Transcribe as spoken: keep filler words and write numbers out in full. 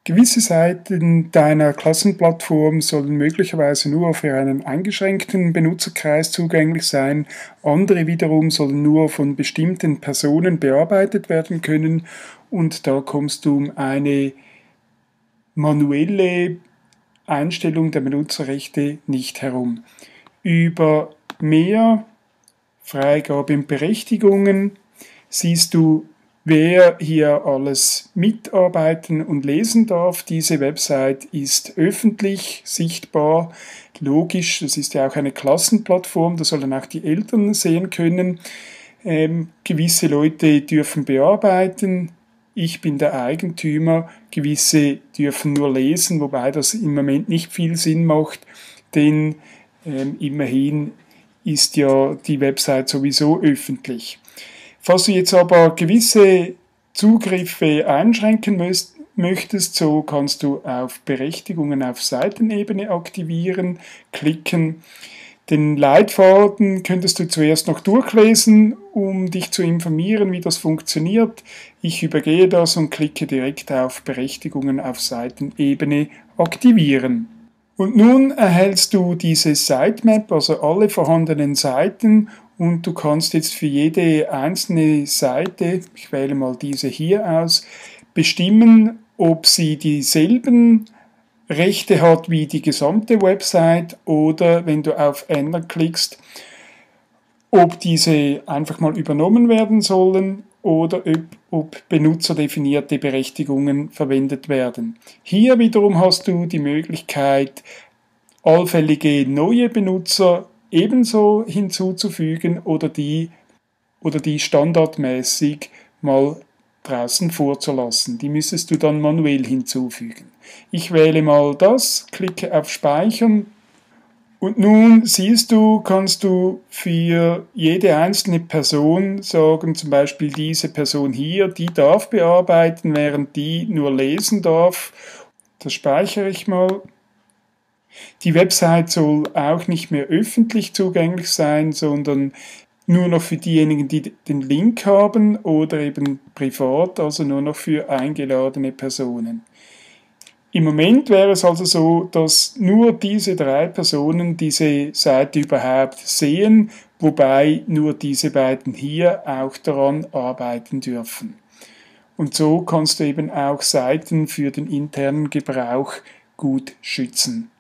Gewisse Seiten deiner Klassenplattform sollen möglicherweise nur für einen eingeschränkten Benutzerkreis zugänglich sein, andere wiederum sollen nur von bestimmten Personen bearbeitet werden können und da kommst du um eine manuelle Einstellung der Benutzerrechte nicht herum. Über mehr Freigabenberechtigungen siehst du, wer hier alles mitarbeiten und lesen darf. Diese Website ist öffentlich sichtbar. Logisch, das ist ja auch eine Klassenplattform, da sollen auch die Eltern sehen können. Ähm, gewisse Leute dürfen bearbeiten. Ich bin der Eigentümer. Gewisse dürfen nur lesen, wobei das im Moment nicht viel Sinn macht, denn ähm, immerhin ist ja die Website sowieso öffentlich. Falls du jetzt aber gewisse Zugriffe einschränken müsst, möchtest, so kannst du auf Berechtigungen auf Seitenebene aktivieren, klicken. Den Leitfaden könntest du zuerst noch durchlesen, um dich zu informieren, wie das funktioniert. Ich übergehe das und klicke direkt auf Berechtigungen auf Seitenebene aktivieren. Und nun erhältst du diese Sitemap, also alle vorhandenen Seiten, und du kannst jetzt für jede einzelne Seite, ich wähle mal diese hier aus, bestimmen, ob sie dieselben Rechte hat wie die gesamte Website oder wenn du auf Ändern klickst, ob diese einfach mal übernommen werden sollen oder ob, ob benutzerdefinierte Berechtigungen verwendet werden. Hier wiederum hast du die Möglichkeit, allfällige neue Benutzer ebenso hinzuzufügen oder die, oder die standardmäßig mal draußen vorzulassen. Die müsstest du dann manuell hinzufügen. Ich wähle mal das, klicke auf Speichern und nun siehst du, kannst du für jede einzelne Person sagen, zum Beispiel diese Person hier, die darf bearbeiten, während die nur lesen darf. Das speichere ich mal. Die Website soll auch nicht mehr öffentlich zugänglich sein, sondern nur noch für diejenigen, die den Link haben oder eben privat, also nur noch für eingeladene Personen. Im Moment wäre es also so, dass nur diese drei Personen diese Seite überhaupt sehen, wobei nur diese beiden hier auch daran arbeiten dürfen. Und so kannst du eben auch Seiten für den internen Gebrauch gut schützen.